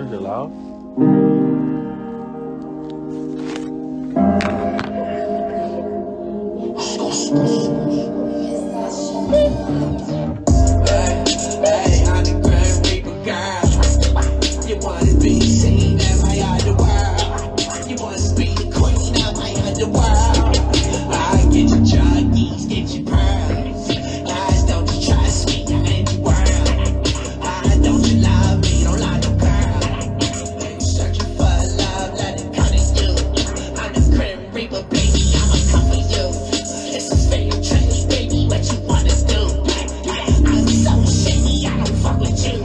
Is it loud? Hey, I'm the Grand Reaper girl. You wanna be seen in my underworld. You wanna be the queen of my underworld. I get your juggies, get your pearls. I don't you trust me in the world. I don't you love me, don't lie no girl. You searching for love, let it come to you. I'm the Grand Reaper, baby, I'ma come for you. It's a fair trade, baby, what you wanna do? I'm so shady, I don't fuck with you.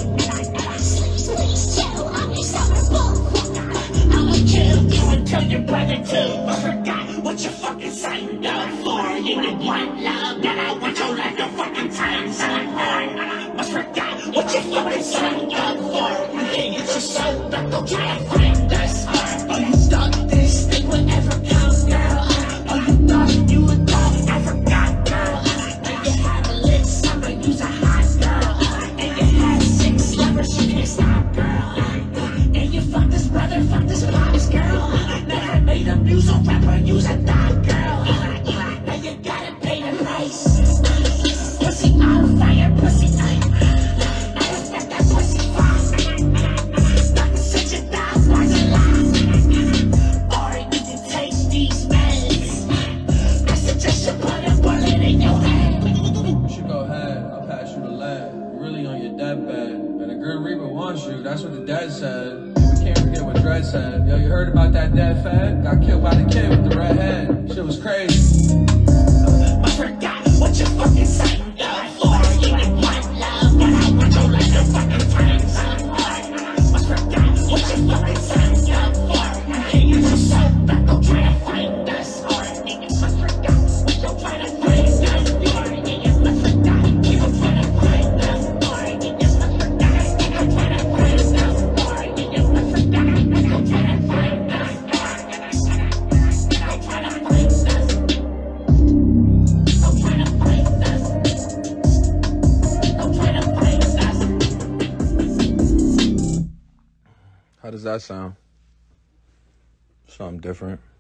Please chill, I'm insufferable. I'ma kill you and kill your brother too. I forgot what you fucking signed up for. You need one love, then I want your life to fucking times up. Must forgot what you fucking signed up for. You think it's your soul, but don't try to find us. Oh, you thought this thing would ever come, girl? Oh, you thought you would thought I forgot, girl? And you had a lit summer, you's a hot girl. And you had 6 lovers, you can't stop, girl. And you fucked this brother, fucked this modest girl. Never made a music rapper, use a thought, girl. Now you gotta pay the price. Pussy on fire, pussy tight. I respect that pussy fine. Nothing such a dog, why's a lie? Or you can take these meds. I suggest you put a bullet in your head. You should go ahead, I'll pass you the lead. You're really on your deathbed. And the Grim Reaper wants you, that's what the dead said. We can't forget what Dredd said. Yo, you heard about that dead fed? Got killed by the kid with the red head. Shit was crazy. I forgot what you fucking signed up for. You need one love, but I want your life to fucking times up. I forgot what you fucking signed up for. You think it's your soul, but don't try to find us. I forgot what you're trying to find us. I forgot you were trying to find us. I forgot you're trying to find us. I forgot you're trying to find us. How does that sound? Something different.